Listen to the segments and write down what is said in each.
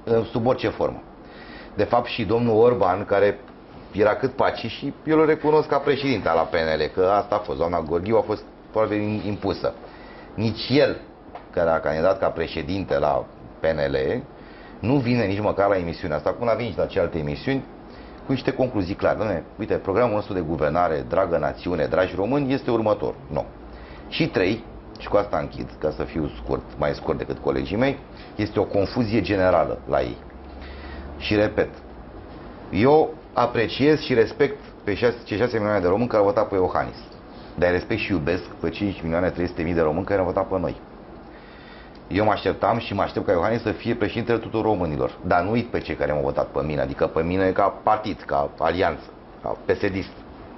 sub orice formă. De fapt și domnul Orban, care era cât paci, și eu îl recunosc ca președinte la PNL, că asta a fost, doamna Gorghiu a fost probabil impusă. Nici el, care a candidat ca președinte la PNL, nu vine nici măcar la emisiunea asta, cum a venit la celelalte emisiuni, cu niște concluzii clare. Doamne, uite, programul nostru de guvernare, dragă națiune, dragi români, este următor. Nu. Și 3, și cu asta închid, ca să fiu scurt, mai scurt decât colegii mei, este o confuzie generală la ei. Și repet, eu apreciez și respect pe cei 6 milioane de români care au votat pe Iohannis. Dar respect și iubesc pe 5.300.000 de români care au votat pe noi. Eu mă așteptam și mă aștept ca Iohannis să fie președintele tuturor românilor. Dar nu uit pe cei care m-au votat pe mine, adică pe mine ca partid, ca alianță, ca PSD-ist.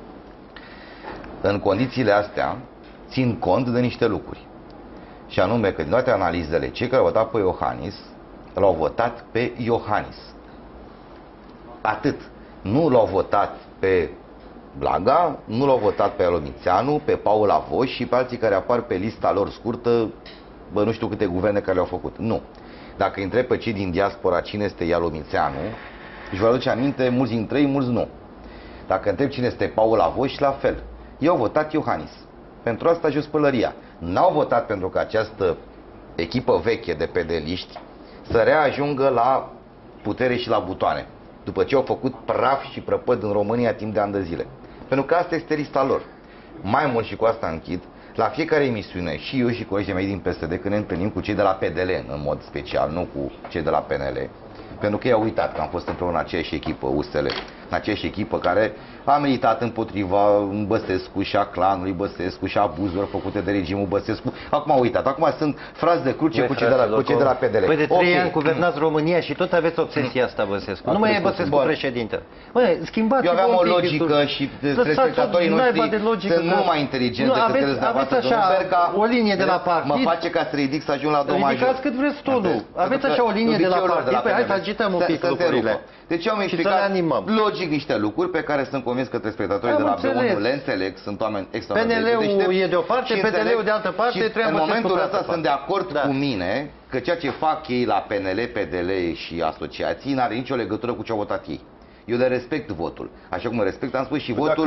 În condițiile astea, țin cont de niște lucruri. Și anume că din toate analizele, cei care au votat pe Iohannis, l-au votat pe Iohannis. Atât. Nu l-au votat pe Blaga, nu l-au votat pe Alomițeanu, pe Paul Avoș și pe alții care apar pe lista lor scurtă, bă, nu știu câte guverne care le-au făcut. Nu. Dacă îi întreb pe cei din diaspora cine este Alomițeanu, își va aduce aminte, mulți dintre ei, mulți nu. Dacă întreb cine este Paul Avoș, la fel. Eu au votat Iohannis. Pentru asta jos pălăria. N-au votat pentru că această echipă veche de pedeliști să reajungă la putere și la butoane, după ce au făcut praf și prăpăd în România timp de ani de zile. Pentru că asta este lista lor. Mai mult, și cu asta închid, la fiecare emisiune, și eu și colegii mei din PSD, când ne întâlnim cu cei de la PDL în mod special, nu cu cei de la PNL, pentru că ei au uitat că am fost împreună în aceeași echipă, USL, în aceeași echipă care a militat împotriva Băsescu și a clanului Băsescu și a abuzurilor făcute de regimul Băsescu. Acum au uitat, acum sunt frați de cruce cu cei de la PDL. Păi de 3 ani guvernați România și tot aveți obsesia asta, Băsescu. Nu mai e Băsescu președinte. Băi, schimbați. Eu aveam o logică și telespectatorii noștri sunt mult mai inteligenți decât aveți așa o linie de la partid. Mă face ca să ridic să ajung la domajul. Ridicați cât vreți tonul. Aveți așa o linie de la partid. Păi hai să agităm un pic lucrurile. Deci eu am explicat logic niște lucruri pe care sunt convins că telespectatorii de la B1 le înțeleg, sunt oameni extraordinar de PNL-ul e de o parte, PDL-ul de altă parte, și în momentul ăsta sunt de acord cu mine că ceea ce fac ei la PNL, PDL și asociații n-are nicio legătură cu ce au votat ei. Eu le respect votul. Așa cum respect, am spus, și votul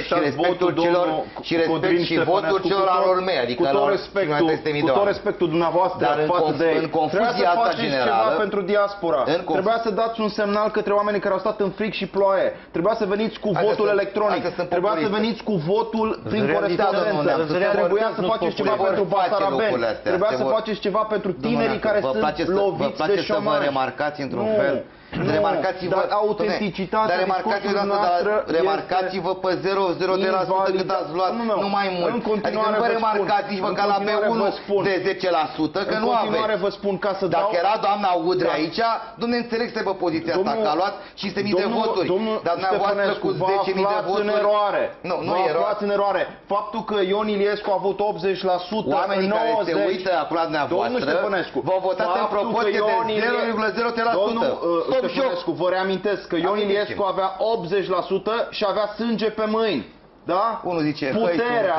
și respect și votul celor al mei, adică cu tot respectul dumneavoastră față de ei. Trebuia să faceți ceva pentru diaspora. Trebuia să dați un semnal către oamenii care au stat în frig și ploaie. Trebuia să veniți cu votul electronic. Trebuia să veniți cu votul prin corespondență. Trebuia să faceți ceva pentru basarabeni. Trebuia să faceți ceva pentru tinerii care sunt loviți de șomaj. Vă place să vă remarcați într-un fel? Remarcați-vă autenticitatea discursului noastră. Remarcați-vă pe 0,03% cât ați luat, nu mai mult. Adică nu vă remarcați nici măcar la B1 de 10%, că nu aveți. Vă spun ca să dau... Dacă era doamna Udrea aici, dom'le, înțeleg să aibă poziția asta, că a luat 500.000 de voturi. Dar dumneavoastră cu 10.000 de voturi... Vă aflați în eroare. Faptul că Ion Iliescu a avut 80%, oamenii care se uită acum la dumneavoastră v-au votat în proporție de 0,03%. Stăpânescu, vă reamintesc că Ion Iliescu avea 80% și avea sânge pe mâini. Da? Unul zice, puterea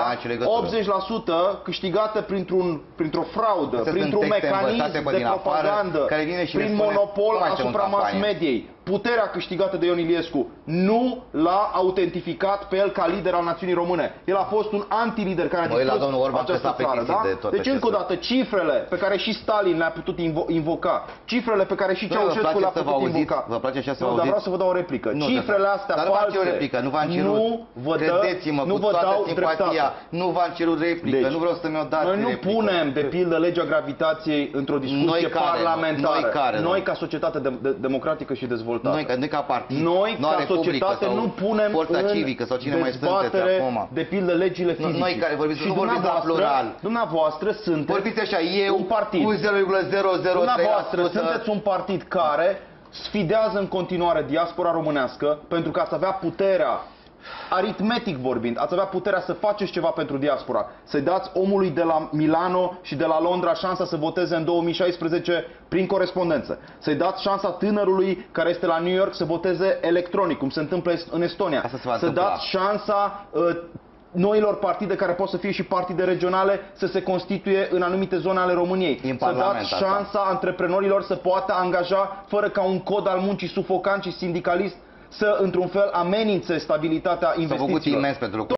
80% câștigată printr-o fraudă, printr-un mecanism de propagandă, prin monopol asupra mass mediei. Puterea câștigată de Ion Iliescu nu l-a autentificat pe el ca lider al națiunii române. El a fost un anti-lider care a distrus această țară. Da? Deci, încă o dată, cifrele pe care și Stalin le-a putut invoca, cifrele pe care și Ceaușescu le-a putut invoca. Vă place așa să vă auziți? Dar vreau să vă dau o replică. Cifrele astea false, nu v-am cerut. Credeți-mă, cu toată simpatia, nu v-am cerut replică, nu vreau să mi-o dați. Noi nu punem, de pildă, legea gravitației într-o discuție parlamentară. Noi, ca societate democratică și dezvoltată. Noi ca partid, noi ca societate nu punem forța civică sau cine mai sunteți acum. De pildă legile fizice. Noi care vorbiți, nu vorbiți la plural. Dumneavoastră sunteți vorbiți așa, eu un partid. Cu 0,003%. Dumneavoastră sunteți un partid care sfidează în continuare diaspora românească pentru ca să avea puterea, aritmetic vorbind, ați avea puterea să faceți ceva pentru diaspora, să-i dați omului de la Milano și de la Londra șansa să voteze în 2016 prin corespondență, să-i dați șansa tânărului care este la New York să voteze electronic, cum se întâmplă în Estonia, să dați șansa noilor partide, care pot să fie și partide regionale, să se constituie în anumite zone ale României. Să dați șansa antreprenorilor să poată angaja fără ca un cod al muncii sufocant și sindicalist să, într-un fel, amenințe stabilitatea investițiilor. S-a făcut imens pentru